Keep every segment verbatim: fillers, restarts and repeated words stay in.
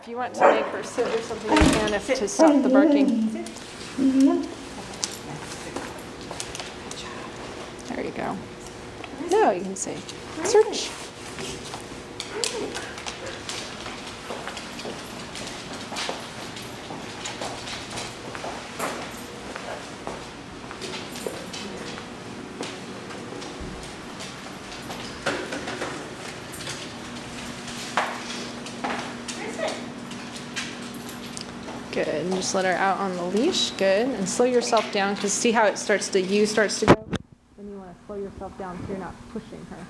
If you want to make her sit or something, you can if to stop the barking. There you go. No, you can say, search. Good, and just let her out on the leash. Good, and slow yourself down because see how it starts to, U starts to go? Then you want to slow yourself down so you're not pushing her.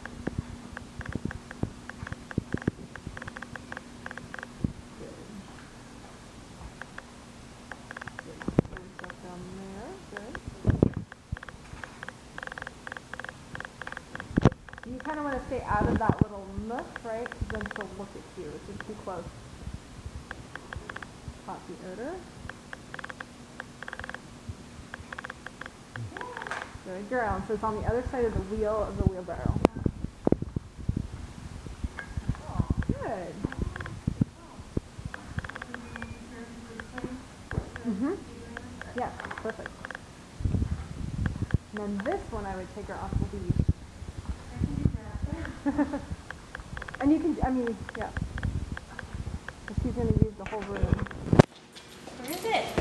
Good. Good. Slow yourself down there. Good. You kind of want to stay out of that little nook, right? Because then she'll look at you if you're too close. The odor. Good girl. So it's on the other side of the wheel of the wheelbarrow. Good. Mm-hmm. Yes, perfect. And then this one I would take her off the leash. And you can, I mean, yeah. She's going to use the whole room. Where is it?